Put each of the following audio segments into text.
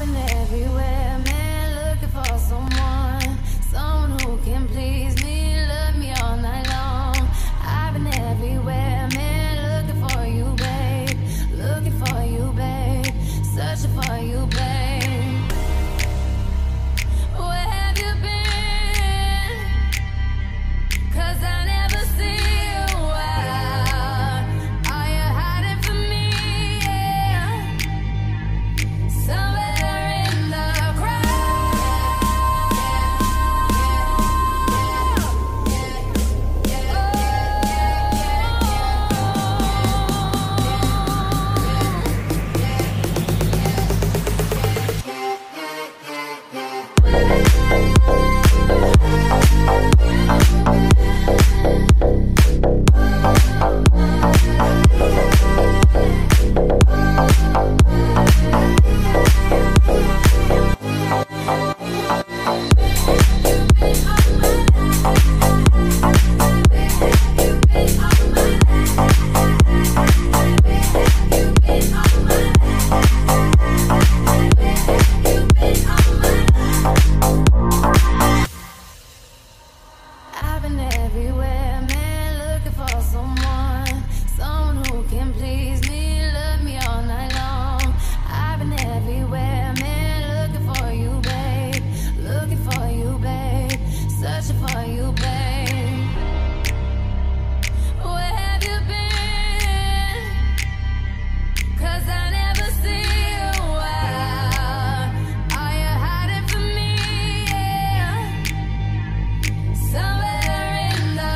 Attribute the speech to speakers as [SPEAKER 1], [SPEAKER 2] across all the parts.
[SPEAKER 1] been everywhere, man, looking for someone who can please me, love me all night long. I've been everywhere, man, looking for you, babe, searching for you, babe. Where have you been? 'Cause I never see you out. Are you hiding from me? Yeah. Somewhere in the I've been everywhere, man, looking for someone who can please me, love me all night long. I've been everywhere, man, looking for you, babe, searching for you, babe. Where have you been? 'Cause I never see you out. Are you hiding from me? Yeah. Somewhere in the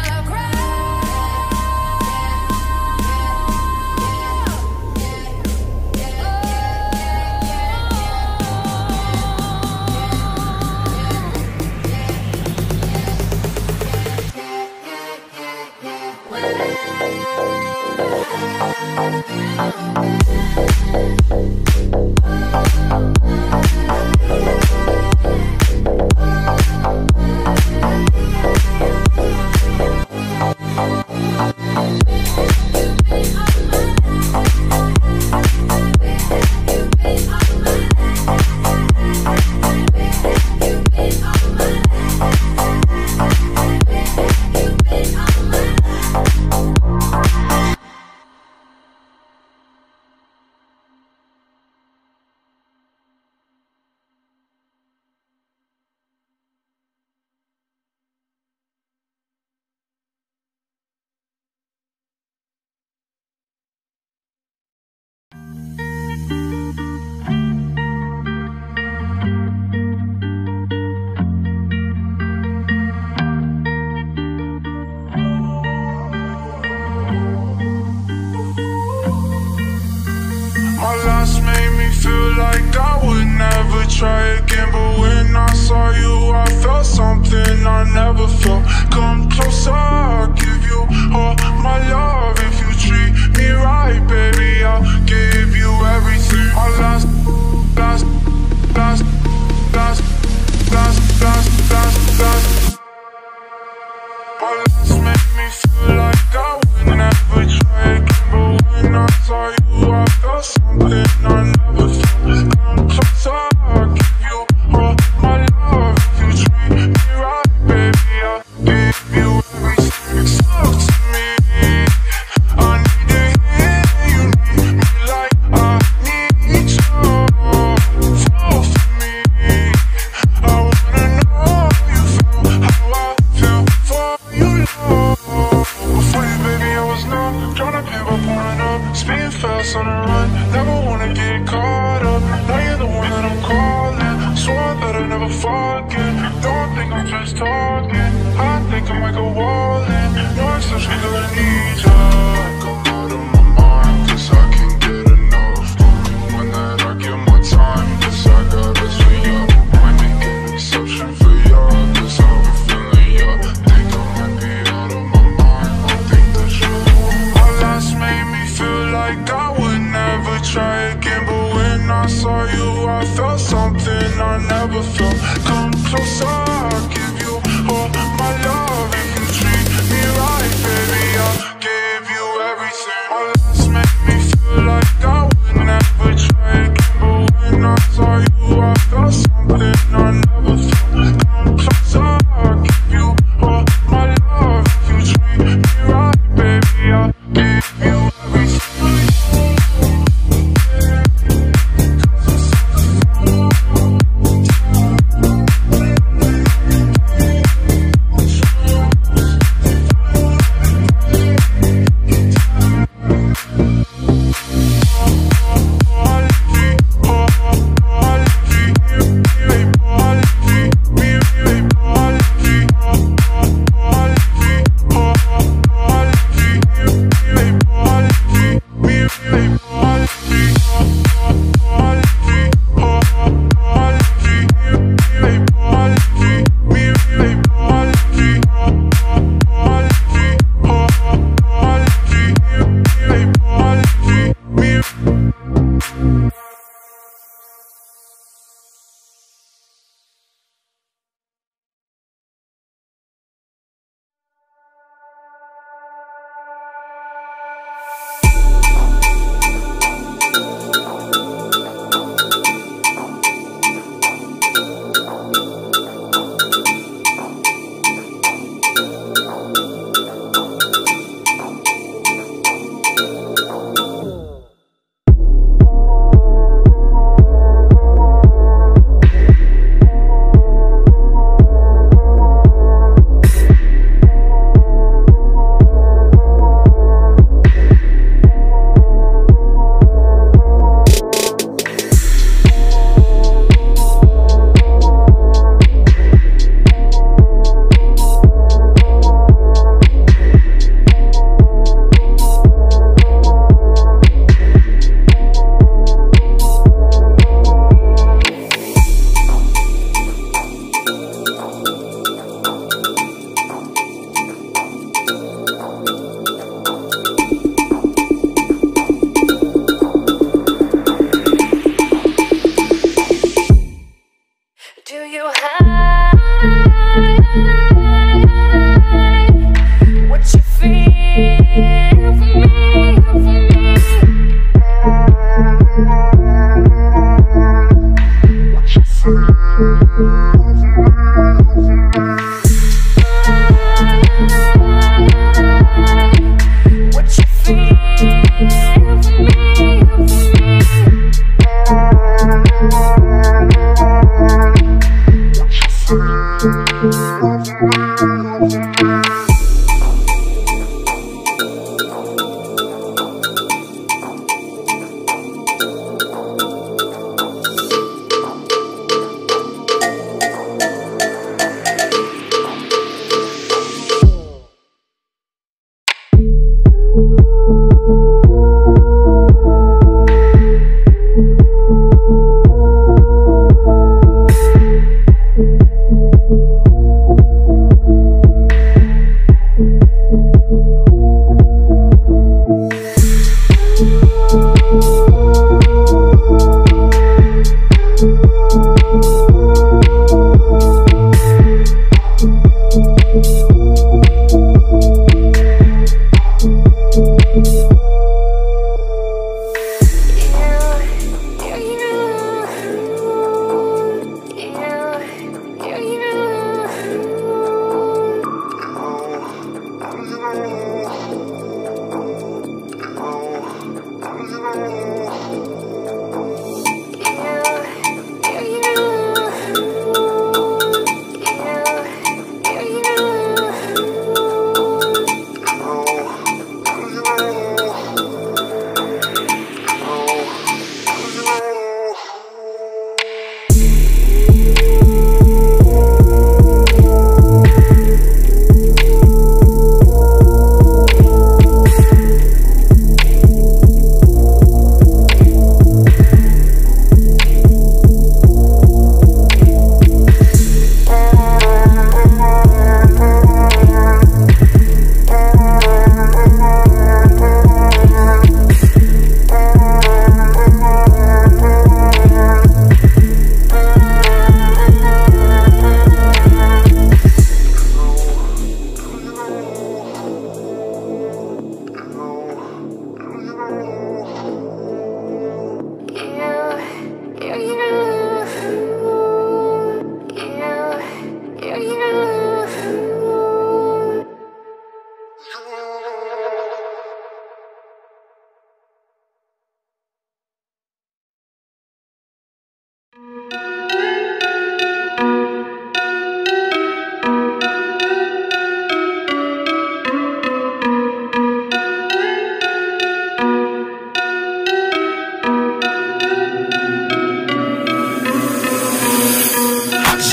[SPEAKER 2] My last made me feel like I would never try again, but when I saw you, I felt something I never felt. Come closer, I'll give you all my love. If you treat me right, baby, I'll give you everything. My last My last made me feel like I would never try again, but when I saw you, I felt something I never felt. Come closer, I'll give you all my love. If you treat me right, baby, I'll give you everything. Talk to me, I need to hear you need me like I need you. Fall for me, I wanna know you feel how I feel for you, love. Before you, baby, I was numb, trying to pick up, pulling up, speeding fast on the run, never wanna get caught up. Now you're the one that I'm calling, swore that I'd never forget. Don't think I'm just talking, I think I might go all in. No exception, cause I need ya. Come out of my mind, 'cause I can't get enough. Only one that I give my time, 'cause I got us for you. Might make an exception for you, 'cause I've been feeling you. Think I might be out of my mind, I think that you're the one. My last made me feel like I would never try again, but when I saw you, I felt something I never felt. Come closer, I'll give you all my love. If you treat me right, baby, I'll give you everything. My last made me feel like I would never try again, but when I saw you,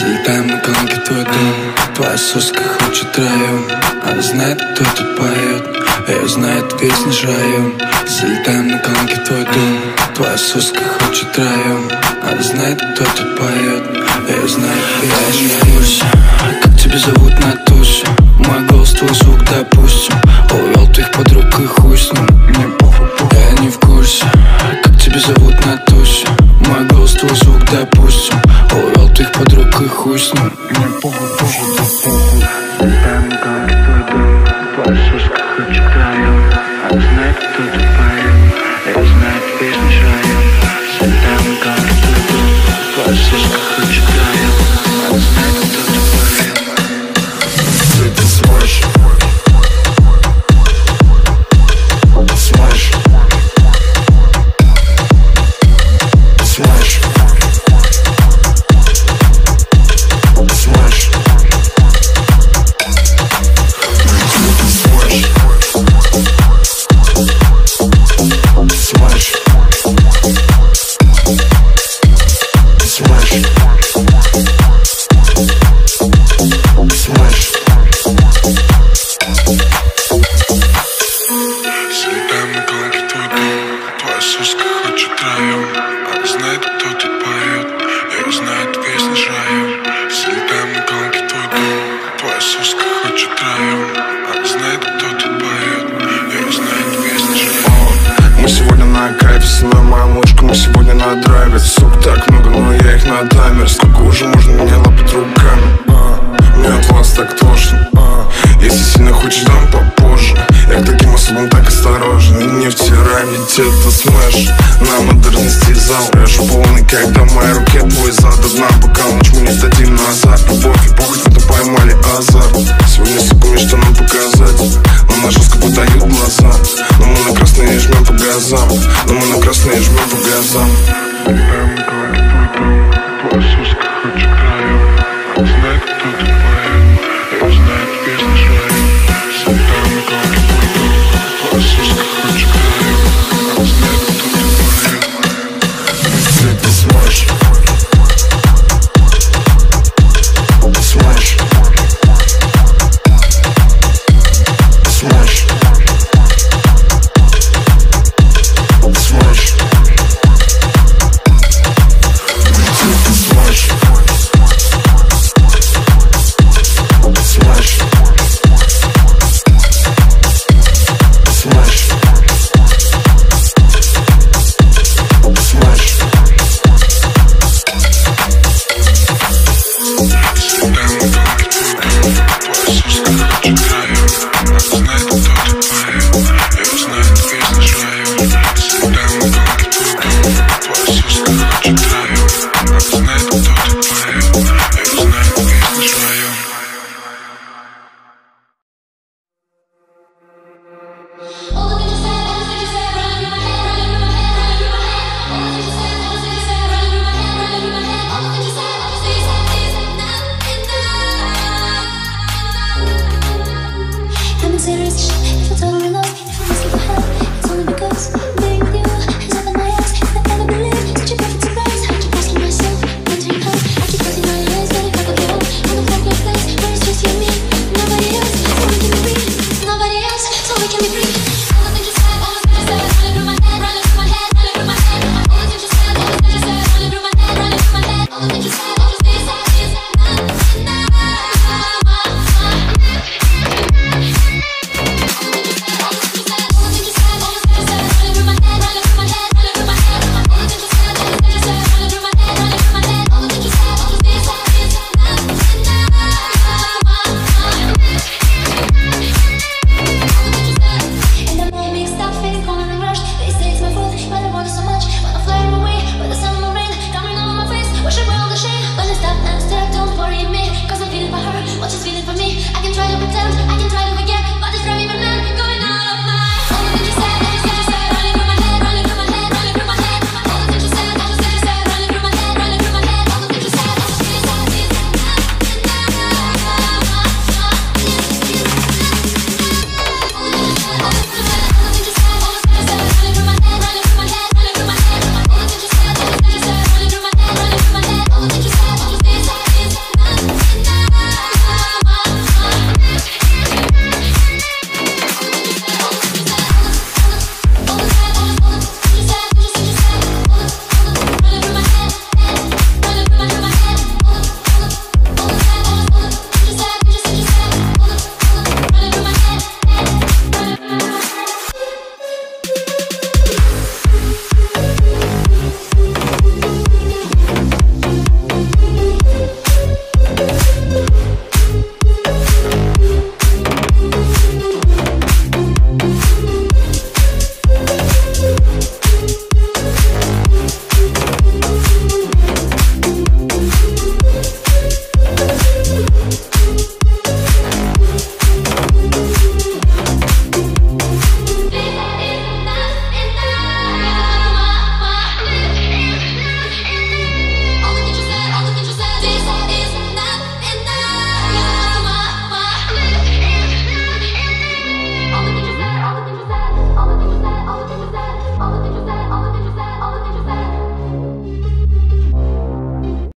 [SPEAKER 3] Залетаем на колонки твой дом. Твоя соска хочет район. Она знает, кто тут поет. Ее знает весь наш район. Залетаем на колонки твой дом. Твоя соска хочет район. Она знает, кто тут поет. Ее знает весь наш район. Как тебя зовут на тусе? Мой голос, твой звук, допустим. Увел твоих подруг и хуй с ним. Мне похуй, я не в курсе. Как тебя зовут на тусе? Мой голос, твой звук, допустим. Увел твоих подруг и хуй с ним. Мне похуй, похуй, похуй. Залетаем на колонки твой дом. Твоя соска хочет район. Она знает, кто тут поет. Ее знает весь наш район. Залетаем на колонки твой дом. Твоя соска хочет район. Она знает, кто тут поет. Ты смажь. Смажь. Смажь. Мы сегодня на кайфе, целуем мою мушку, мы сегодня на драйве. Сук так много, но я их на таймер. Сколько уже можно меня лапать руками? Мне от вас так тошно. Если сильно хочешь, дам попозже. Я к таким особам так осторожен. И не втирай, ведь это смэш. На модерности зал. Я же полный, когда в моей руке твой зад. Одна пока ночь мы не дадим назад. Любовь и похоть, это поймали азарт. Сегодня сука, что нам показать. Но на жестко подают глаза. Но мы на красные жмем по газам. Но мы на красные жмем по газам.